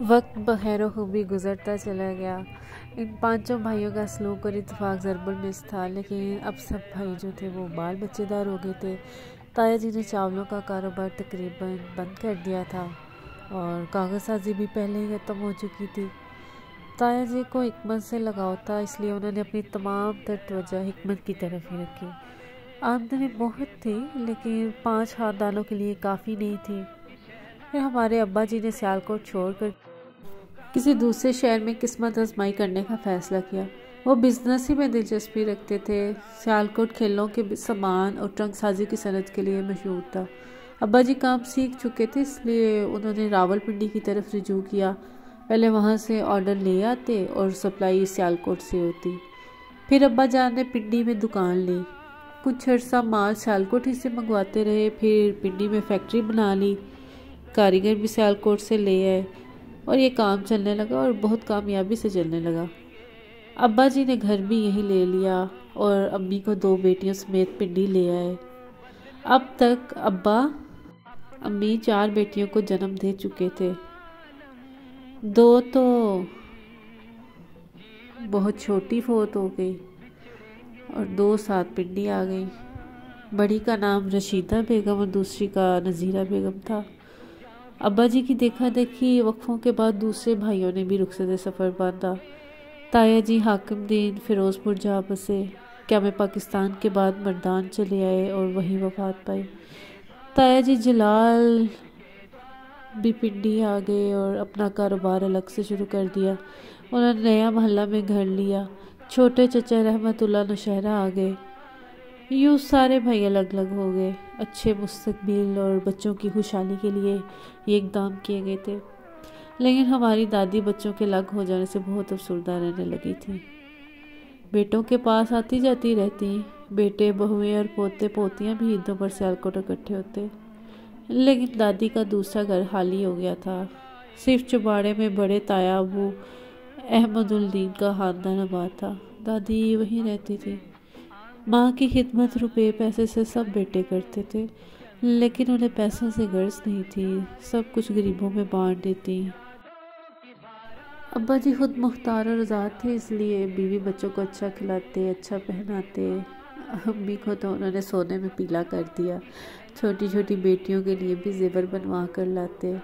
وقت بخیر و خوبی گزرتا چلا گیا۔ ان پانچوں بھائیوں کا سلوک اور اتفاق ضرب المثل تھا، لیکن اب سب بھائی جو تھے وہ بال بچے دار ہو گئے تھے۔ تایا جی نے چاولوں کا کاروبار تقریباً بند کر دیا تھا اور کاغذ سازی بھی پہلے ہی ختم ہو چکی تھی۔ تایا جی کو حکمت سے لگاؤ تھا، اس لیے انہوں نے اپنی تمام تر توجہ حکمت کی طرف ہی رکھی۔ آمدنی بہت تھی لیکن 5 خاندانوں کے لیے کافی نہیں تھی۔ پھر ہمارے ابا جی نے سیالکوٹ چھوڑ کر کسی دوسرے شہر میں قسمت آزمائی کرنے کا فیصلہ کیا۔ وہ بزنس ہی میں دلچسپی رکھتے تھے۔ سیالکوٹ کھیلوں کے سامان اور ٹرنک سازی کی صنعت کے لیے مشہور تھا۔ ابا جی کام سیکھ چکے تھے، اس لیے انہوں نے راول پنڈی کی طرف رجوع کیا۔ پہلے وہاں سے آرڈر لے آتے اور سپلائی سیالکوٹ سے ہوتی۔ پھر ابا جان نے پنڈی میں دکان لی۔ کچھ عرصہ مال سیالکوٹ ہی سے منگواتے رہے، پھر پنڈی میں فیکٹری بنا لی، کاریگر بھی سیالکوٹ سے لے آئے اور یہ کام چلنے لگا اور بہت کامیابی سے چلنے لگا۔ ابا جی نے گھر بھی یہی لے لیا اور امی کو 2 بیٹیوں سمیت پنڈی لے آئے۔ اب تک ابا امی 4 بیٹیوں کو جنم دے چکے تھے۔ 2 تو بہت چھوٹی فوت ہو گئی اور 2 ساتھ پنڈی آ گئی۔ بڑی کا نام رشیدہ بیگم اور دوسری کا نذیرہ بیگم تھا۔ ابا جی کی دیکھا دیکھی وقفوں کے بعد دوسرے بھائیوں نے بھی رخصت سفر باندھا۔ تایا جی حاکم دین فیروز پور جا بسے۔ قیام پاکستان کے بعد مردان چلے آئے اور وہیں وفات پائی۔ تایا جی جلال بھی پنڈی آ گئے اور اپنا کاروبار الگ سے شروع کر دیا۔ انہوں نے نیا محلہ میں گھر لیا۔ چھوٹے چچا رحمت اللہ نوشہرہ آ گئے۔ یوں سارے بھائی الگ الگ ہو گئے۔ اچھے مستقبل اور بچوں کی خوشحالی کے لیے یہ اقدام کیے گئے تھے، لیکن ہماری دادی بچوں کے الگ ہو جانے سے بہت افسردہ رہنے لگی تھی۔ بیٹوں کے پاس آتی جاتی رہتی، بیٹے بہویں اور پوتے پوتیاں بھی عیدوں پر سیالکوٹ اکٹھے ہوتے، لیکن دادی کا دوسرا گھر خالی ہو گیا تھا۔ صرف چباڑے میں بڑے تایا ابو احمد الدین کا خاندان آباد تھا۔ دادی وہیں رہتی تھی۔ ماں کی خدمت روپے پیسے سے سب بیٹے کرتے تھے، لیکن انہیں پیسوں سے غرض نہیں تھی، سب کچھ غریبوں میں بانٹ دیتی۔ ابا جی خود مختار اور آزاد تھے، اس لیے بیوی بچوں کو اچھا کھلاتے، اچھا پہناتے۔ امی کو تو انہوں نے سونے میں پیلا کر دیا۔ چھوٹی چھوٹی بیٹیوں کے لیے بھی زیور بنوا کر لاتے۔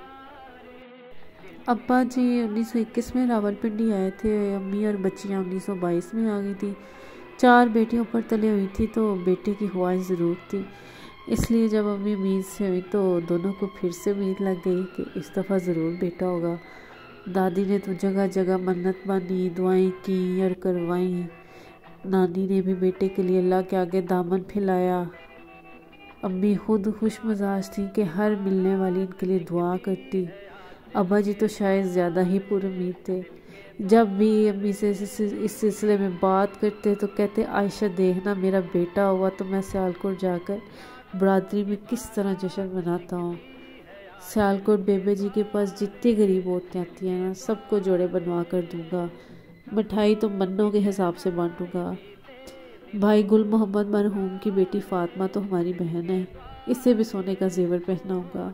ابا جی 1921 میں راول پنڈی آئے تھے، امی اور بچیاں 1922 میں آ گئی تھی۔ 4 بیٹیوں پر تلے ہوئی تھی تو بیٹے کی خواہش ضرور تھی، اس لیے جب امی امید سے ہوئی تو دونوں کو پھر سے امید لگ گئی کہ اس دفعہ ضرور بیٹا ہوگا۔ دادی نے تو جگہ جگہ منت مانی، دعائیں کیں اور کروائیں۔ نانی نے بھی بیٹے کے لیے اللہ کے آگے دامن پھیلایا۔ امی خود خوش مزاج تھی کہ ہر ملنے والی ان کے لیے دعا کرتی۔ ابا جی تو شاید زیادہ ہی پر امید تھے۔ جب بھی امی سے اس سلسلے میں بات کرتے تو کہتے، عائشہ دیکھنا میرا بیٹا ہوا تو میں سیالکوٹ جا کر برادری میں کس طرح جشن مناتا ہوں۔ سیالکوٹ بیبے جی کے پاس جتنی غریب عورتیں آتی ہیں نا، سب کو جوڑے بنوا کر دوں گا، مٹھائی تو منوں کے حساب سے بانٹوں گا۔ بھائی گل محمد مرحوم کی بیٹی فاطمہ تو ہماری بہن ہے، اسے بھی سونے کا زیور پہناؤں گا۔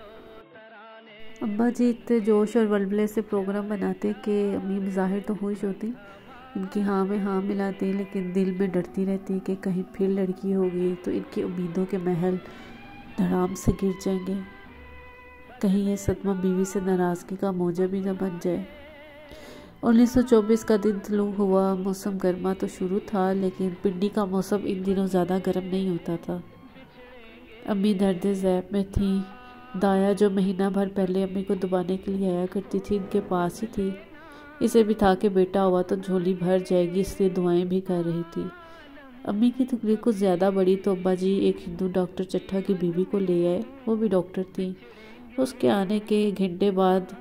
ابا جی اتنے جوش اور ولولے سے پروگرام بناتے کہ امی بظاہر تو خوش ہوتی، ان کی ہاں میں ہاں ملاتی، لیکن دل میں ڈرتی رہتی کہ کہیں پھر لڑکی ہوگی تو ان کی امیدوں کے محل دھڑام سے گر جائیں گے، کہیں یہ صدمہ بیوی سے ناراضگی کا موجب ہی نہ بن جائے۔ 1924 کا دن طلوع ہوا۔ موسم گرما تو شروع تھا، لیکن پنڈی کا موسم ان دنوں زیادہ گرم نہیں ہوتا تھا۔ امی درد ذیب میں تھیں۔ دایا جو مہینہ بھر پہلے امی کو دبانے کے لیے آیا کرتی تھی، ان کے پاس ہی تھی۔ اسے بھی تھا کہ بیٹا ہوا تو جھولی بھر جائے گی، اس لیے دعائیں بھی کر رہی تھی۔ امی کی تکلیف کچھ زیادہ بڑی تو ابا جی ایک ہندو ڈاکٹر چٹھا کی بیوی کو لے آئے، وہ بھی ڈاکٹر تھی۔ اس کے آنے کے 1 گھنٹے بعد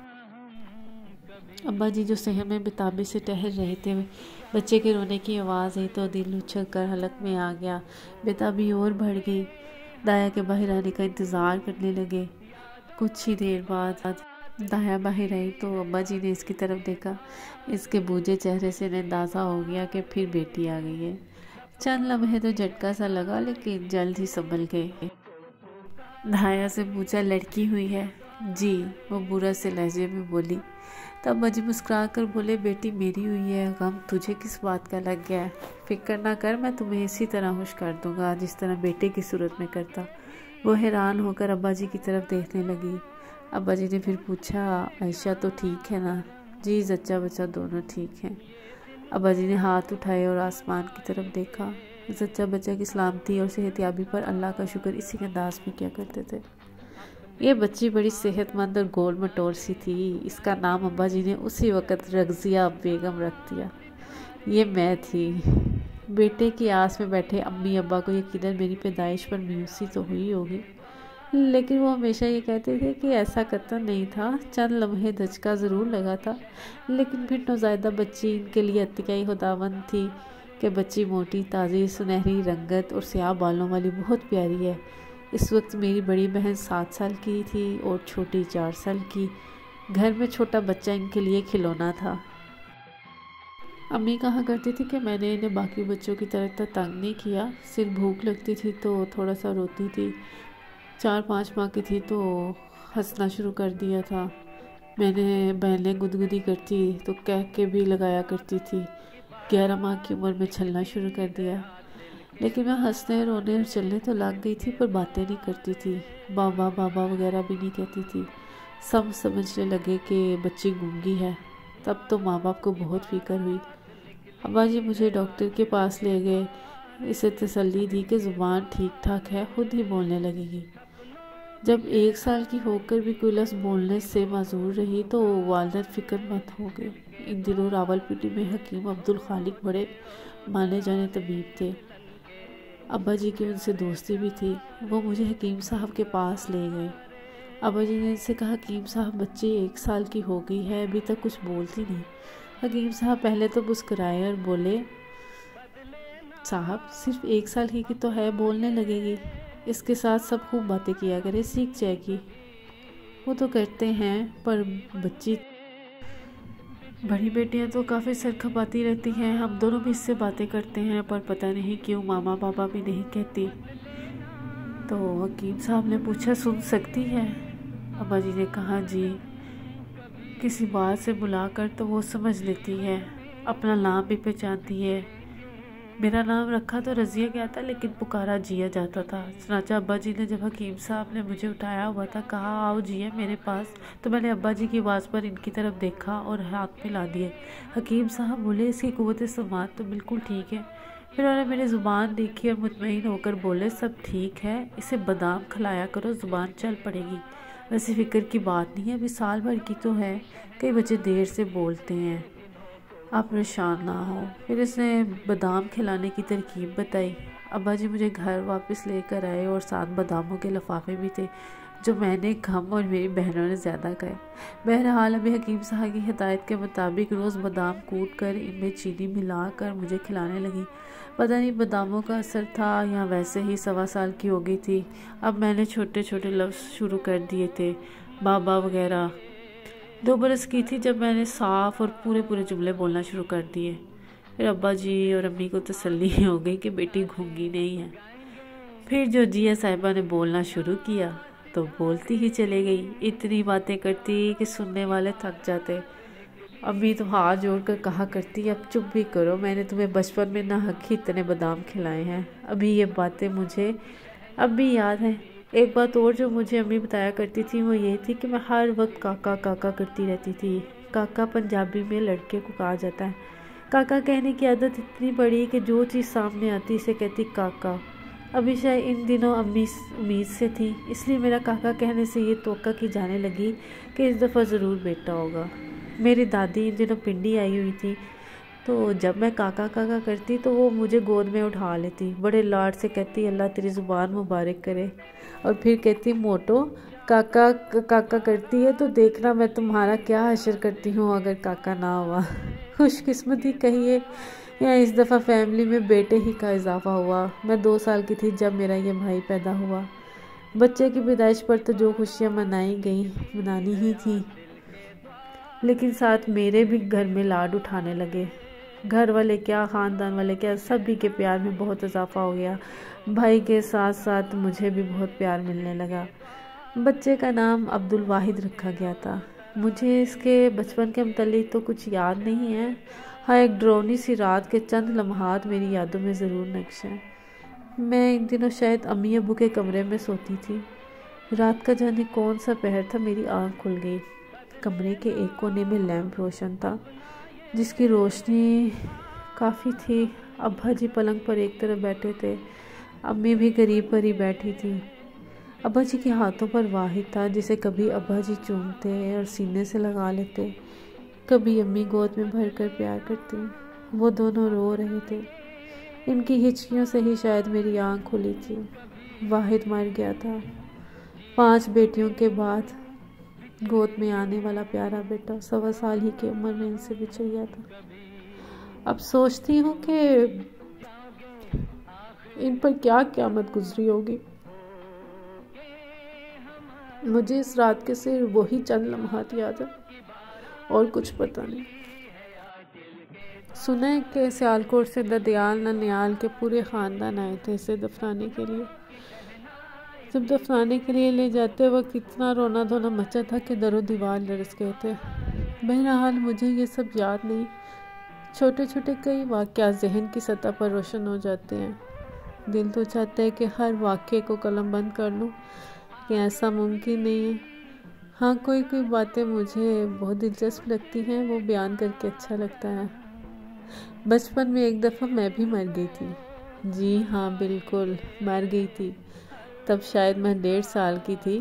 ابا جی جو صحن میں بتابی سے ٹہل رہے تھے، بچے کے رونے کی آواز آئی تو دل اچھل کر حلق میں آ گیا، بتابی اور بڑھ گئی۔ دایا کے باہر آنے کا انتظار کرنے لگے۔ کچھ ہی دیر بعد دایا باہر آئی تو ابا جی نے اس کی طرف دیکھا۔ اس کے بوجھے چہرے سے انہیں اندازہ ہو گیا کہ پھر بیٹی آ گئی ہے۔ چند لمحے تو جھٹکا سا لگا، لیکن جلد ہی سنبھل گئے۔ دایا سے پوچھا، لڑکی ہوئی ہے؟ جی، وہ برا سے لہجے میں بولی۔ تب ابا جی مسکرا کر بولے، بیٹی میری ہوئی ہے، غم تجھے کس بات کا لگ گیا ہے؟ فکر نہ کر، میں تمہیں اسی طرح خوش کر دوں گا جس طرح بیٹے کی صورت میں کرتا۔ وہ حیران ہو کر ابا جی کی طرف دیکھنے لگی۔ ابا جی نے پھر پوچھا، عائشہ تو ٹھیک ہے نا؟ جی، زچہ بچہ دونوں ٹھیک ہیں۔ ابا جی نے ہاتھ اٹھائے اور آسمان کی طرف دیکھا۔ زچہ بچہ کی سلامتی اور صحت یابی پر اللہ کا شکر اسی انداز میں کیا کرتے تھے۔ یہ بچی بڑی صحت مند اور گول مٹور سی تھی۔ اس کا نام ابا جی نے اسی وقت رضیہ بیگم رکھ دیا۔ یہ میں تھی۔ بیٹے کی آس میں بیٹھے امی ابا کو یقیناً میری پیدائش پر مایوسی تو ہوئی ہوگی، لیکن وہ ہمیشہ یہ کہتے تھے کہ ایسا قطعاً نہیں تھا۔ چند لمحے دھچکا ضرور لگا تھا، لیکن پھر نوزائیدہ بچی ان کے لیے عطیہ خداوند تھی کہ بچی موٹی، تازی، سنہری رنگت اور سیاہ بالوں والی بہت پیاری ہے۔ اس وقت میری بڑی بہن 7 سال کی تھی اور چھوٹی 4 سال کی۔ گھر میں چھوٹا بچہ ان کے لیے کھلونا تھا۔ امی کہا کرتی تھی کہ میں نے انہیں باقی بچوں کی طرح تنگ نہیں کیا، صرف بھوک لگتی تھی تو تھوڑا سا روتی تھی۔ 4-5 ماہ کی تھی تو ہنسنا شروع کر دیا تھا۔ میں نے بہنیں گدگدی کرتی تو کہہ کے بھی لگایا کرتی تھی۔ 11 ماہ کی عمر میں چھلنا شروع کر دیا، لیکن میں ہنسنے، رونے اور چلنے تو لگ گئی تھی پر باتیں نہیں کرتی تھی۔ بابا بابا وغیرہ بھی نہیں کہتی تھی۔ سب سمجھنے لگے کہ بچی گونگی ہے۔ تب تو ماں باپ کو بہت فکر ہوئی۔ ابا جی مجھے ڈاکٹر کے پاس لے گئے، اسے تسلی دی کہ زبان ٹھیک ٹھاک ہے، خود ہی بولنے لگے گی۔ جب 1 سال کی ہو کر بھی کوئی لفظ بولنے سے معذور رہی تو والدین فکر مند ہو گئے۔ ان دنوں راولپنڈی میں حکیم عبدالخالق بڑے مانے جانے طبیب تھے۔ ابا جی کی ان سے دوستی بھی تھی۔ وہ مجھے حکیم صاحب کے پاس لے گئے۔ ابا جی نے ان سے کہا، حکیم صاحب بچی 1 سال کی ہو گئی ہے، ابھی تک کچھ بولتی نہیں۔ حکیم صاحب پہلے تو مسکرائے اور بولے، صاحب صرف 1 سال کی تو ہے، بولنے لگے گی۔ اس کے ساتھ سب خوب باتیں کیا کرے، سیکھ جائے گی۔ وہ تو کرتے ہیں، پر بچی بڑی بیٹیاں تو کافی سر کھپاتی رہتی ہیں۔ ہم دونوں بھی اس سے باتیں کرتے ہیں، پر پتہ نہیں کیوں ماما پاپا بھی نہیں کہتی۔ تو حکیم صاحب نے پوچھا، سن سکتی ہے؟ ابا جی نے کہا، جی، کسی بات سے بلا کر تو وہ سمجھ لیتی ہے، اپنا نام بھی پہچانتی ہے۔ میرا نام رکھا تو رضیہ گیا تھا، لیکن پکارا جیا جاتا تھا۔ چنانچہ ابا جی نے جب حکیم صاحب نے مجھے اٹھایا ہوا تھا، کہا، آؤ جیا میرے پاس، تو میں نے ابا جی کی آواز پر ان کی طرف دیکھا اور ہاتھ ملا دیے۔ حکیم صاحب بولے، اس کی قوت سماعت تو بالکل ٹھیک ہے۔ پھر انہوں نے میری زبان دیکھی اور مطمئن ہو کر بولے، سب ٹھیک ہے، اسے بادام کھلایا کرو، زبان چل پڑے گی۔ ویسے فکر کی بات نہیں ہے، ابھی سال بھر کی تو ہے، کئی بچے دیر سے بولتے ہیں، آپ پریشان نہ ہو۔ پھر اس نے بادام کھلانے کی ترکیب بتائی۔ ابا جی مجھے گھر واپس لے کر آئے اور ساتھ باداموں کے لفافے بھی تھے، جو میں نے کم اور میری بہنوں نے زیادہ کھائے۔ بہرحال ابھی حکیم صاحب کی ہدایت کے مطابق روز بادام کوٹ کر ان میں چینی ملا کر مجھے کھلانے لگی۔ پتہ نہیں باداموں کا اثر تھا یا ویسے ہی 1.25 سال کی ہو گئی تھی۔ اب میں نے چھوٹے چھوٹے لفظ شروع کر دیے تھے، بابا وغیرہ۔ 2 برس کی تھی جب میں نے صاف اور پورے جملے بولنا شروع کر دیے۔ پھر ابا جی اور امی کو تسلی ہو گئی کہ بیٹی گھونگی نہیں ہے۔ پھر جو جیا صاحبہ نے بولنا شروع کیا تو بولتی ہی چلے گئی، اتنی باتیں کرتی کہ سننے والے تھک جاتے۔ امی تو ہاتھ جوڑ کر کہا کرتی، اب چپ بھی کرو، میں نے تمہیں بچپن میں نہ حق ہی اتنے بادام کھلائے ہیں۔ ابھی یہ باتیں مجھے اب بھی یاد ہیں۔ ایک بات اور جو مجھے امی بتایا کرتی تھی وہ یہ تھی کہ میں ہر وقت کاکا کاکا کرتی رہتی تھی۔ کاکا پنجابی میں لڑکے کو کہا جاتا ہے۔ کاکا کہنے کی عادت اتنی بڑی کہ جو چیز سامنے آتی اسے کہتی کاکا۔ ابھی شاید ان دنوں امی امید سے تھی، اس لیے میرا کاکا کہنے سے یہ توقع کی جانے لگی کہ اس دفعہ ضرور بیٹا ہوگا۔ میری دادی ان دنوں پنڈی آئی ہوئی تھی، تو جب میں کاکا کاکا کرتی تو وہ مجھے گود میں اٹھا لیتی، بڑے لاڈ سے کہتی، اللہ تیری زبان مبارک کرے، اور پھر کہتی، موٹو کاکا کاکا کرتی ہے تو دیکھنا میں تمہارا کیا حشر کرتی ہوں اگر کاکا نہ ہوا۔ خوش قسمتی کہیے یا اس دفعہ فیملی میں بیٹے ہی کا اضافہ ہوا۔ میں 2 سال کی تھی جب میرا یہ بھائی پیدا ہوا۔ بچے کی پیدائش پر تو جو خوشیاں منانی ہی تھیں، لیکن ساتھ میرے بھی گھر میں لاڈ اٹھانے لگے۔ گھر والے کیا، خاندان والے کیا، سبھی کے پیار میں بہت اضافہ ہو گیا۔ بھائی کے ساتھ ساتھ مجھے بھی بہت پیار ملنے لگا۔ بچے کا نام عبدالواحد رکھا گیا تھا۔ مجھے اس کے بچپن کے متعلق تو کچھ یاد نہیں ہے، ہاں ایک ڈراؤنی سی رات کے چند لمحات میری یادوں میں ضرور نقش ہیں۔ میں ان دنوں شاید امی ابو کے کمرے میں سوتی تھی۔ رات کا جانے کون سا پہر تھا، میری آنکھ کھل گئی۔ کمرے کے ایک کونے میں لیمپ روشن تھا، جس کی روشنی کافی تھی۔ ابا جی پلنگ پر ایک طرف بیٹھے تھے، امی بھی قریب قریب بیٹھی تھی۔ ابا جی کے ہاتھوں پر واحد تھا، جسے کبھی ابا جی چومتے اور سینے سے لگا لیتے، کبھی امی گود میں بھر کر پیار کرتی۔ وہ دونوں رو رہے تھے، ان کی ہچکیوں سے ہی شاید میری آنکھ کھلی تھی۔ واحد مر گیا تھا، 5 بیٹیوں کے بعد گود میں آنے والا پیارا بیٹا 1.25 سال ہی کی عمر میں ان سے بچھڑ گیا تھا۔ اب سوچتی ہوں کہ ان پر کیا قیامت گزری ہوگی۔ مجھے اس رات کے صرف وہی چند لمحات یاد ہیں اور کچھ پتہ نہیں۔ سنا ہے کہ سیالکوٹ سے ددیال ننیال کے پورے خاندان آئے تھے اسے دفنانے کے لیے۔ جب دفنانے کے لیے لے جاتے وقت اتنا رونا دھونا مچا تھا کہ در و دیوار لرز گئے تھے۔ بہرحال مجھے یہ سب یاد نہیں، چھوٹے چھوٹے کئی واقعات ذہن کی سطح پر روشن ہو جاتے ہیں۔ دل تو چاہتا ہے کہ ہر واقعے کو قلم بند کر لوں، کہ ایسا ممکن نہیں ہے۔ ہاں کوئی باتیں مجھے بہت دلچسپ لگتی ہیں، وہ بیان کر کے اچھا لگتا ہے۔ بچپن میں ایک دفعہ میں بھی مر گئی تھی۔ جی ہاں بالکل مر گئی تھی، تب شاید میں 1.5 سال کی تھی۔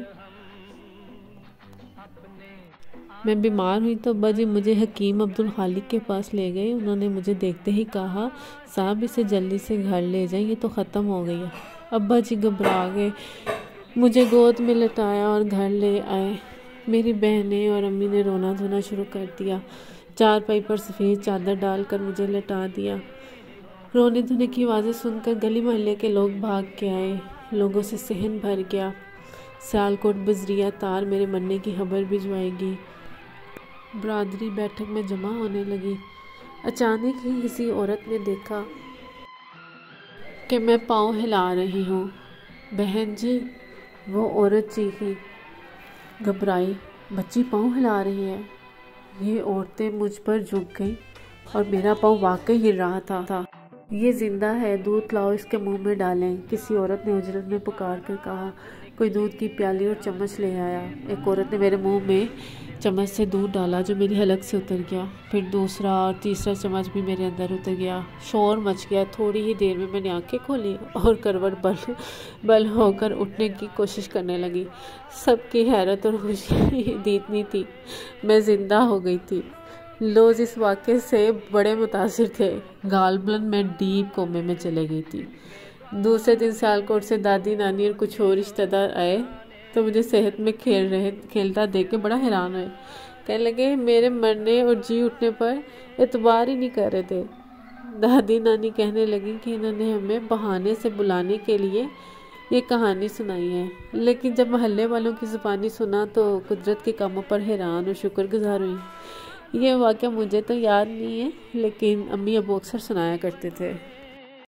میں بیمار ہوئی تو ابا جی مجھے حکیم عبدالخالق کے پاس لے گئے۔ انہوں نے مجھے دیکھتے ہی کہا، صاحب اسے جلدی سے گھر لے جائیں، یہ تو ختم ہو گئی ہے۔ ابا جی گھبرا گئے، مجھے گود میں لٹایا اور گھر لے آئے۔ میری بہنیں اور امی نے رونا دھونا شروع کر دیا، چارپائی پر سفید چادر ڈال کر مجھے لٹا دیا۔ رونے دھونے کی آوازیں سن کر گلی محلے کے لوگ بھاگ کے آئے، لوگوں سے صحن بھر گیا۔ سیالکوٹ بزریہ تار میرے مرنے کی خبر بھجوائے گی۔ برادری بیٹھک میں جمع ہونے لگی۔ اچانک ہی کسی عورت نے دیکھا کہ میں پاؤں ہلا رہی ہوں۔ بہن جی، وہ عورت چیخی، گھبرائی، بچی پاؤں ہلا رہی ہے۔ یہ عورتیں مجھ پر جھک گئیں اور میرا پاؤں واقعی ہل رہا تھا۔ یہ زندہ ہے، دودھ لاؤ اس کے منہ میں ڈالیں، کسی عورت نے اجرت میں پکار کر کہا۔ کوئی دودھ کی پیالی اور چمچ لے آیا۔ ایک عورت نے میرے منہ میں چمچ سے دودھ ڈالا جو میری حلق سے اتر گیا، پھر دوسرا اور تیسرا چمچ بھی میرے اندر اتر گیا۔ شور مچ گیا۔ تھوڑی ہی دیر میں نے آنکھیں کھولی اور کروٹ بل ہو کر اٹھنے کی کوشش کرنے لگی۔ سب کی حیرت اور خوشی اتنی تھی، میں زندہ ہو گئی تھی۔ لوگ اس واقعے سے بڑے متاثر تھے۔ غالباً میں ڈیپ کومے میں چلے گئی تھی۔ دوسرے دن سیالکوٹ سے دادی نانی اور کچھ اور رشتہ دار آئے تو مجھے صحت میں کھیلتا دیکھ کے بڑا حیران ہوئے۔ کہنے لگے میرے مرنے اور جی اٹھنے پر اعتبار ہی نہیں کر رہے تھے۔ دادی نانی کہنے لگی کہ انہوں نے ہمیں بہانے سے بلانے کے لیے یہ کہانی سنائی ہے، لیکن جب محلے والوں کی زبانی سنا تو قدرت کے کاموں پر حیران اور شکر گزار ہوئی۔ یہ واقعہ مجھے تو یاد نہیں ہے، لیکن امی ابو اکثر سنایا کرتے تھے۔